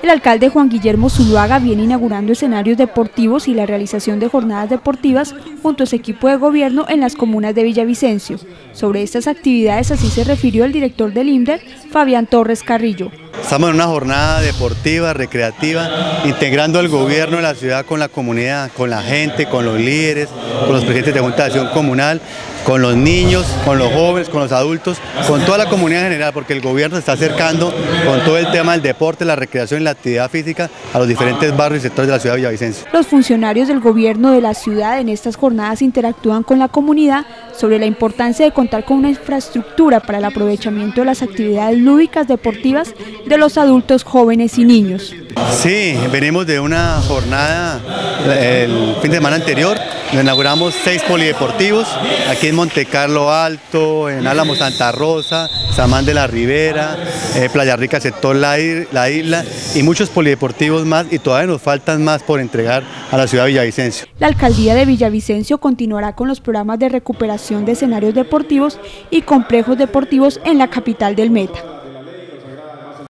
El alcalde Juan Guillermo Zuluaga viene inaugurando escenarios deportivos y la realización de jornadas deportivas junto a su equipo de gobierno en las comunas de Villavicencio. Sobre estas actividades así se refirió el director del INDER, Fabián Torres Carrillo. Estamos en una jornada deportiva, recreativa, integrando el gobierno de la ciudad con la comunidad, con la gente, con los líderes, con los presidentes de Junta de Acción Comunal, con los niños, con los jóvenes, con los adultos, con toda la comunidad en general, porque el gobierno se está acercando con todo el tema del deporte, la recreación y la actividad física a los diferentes barrios y sectores de la ciudad de Villavicencio. Los funcionarios del gobierno de la ciudad en estas jornadas interactúan con la comunidad sobre la importancia de contar con una infraestructura para el aprovechamiento de las actividades lúdicas deportivas de los adultos, jóvenes y niños. Sí, venimos de una jornada el fin de semana anterior, donde inauguramos 6 polideportivos, aquí en Montecarlo Alto, en Álamo Santa Rosa, Samán de la Ribera, Playa Rica sector La Isla y muchos polideportivos más, y todavía nos faltan más por entregar a la ciudad de Villavicencio. La alcaldía de Villavicencio continuará con los programas de recuperación de escenarios deportivos y complejos deportivos en la capital del Meta.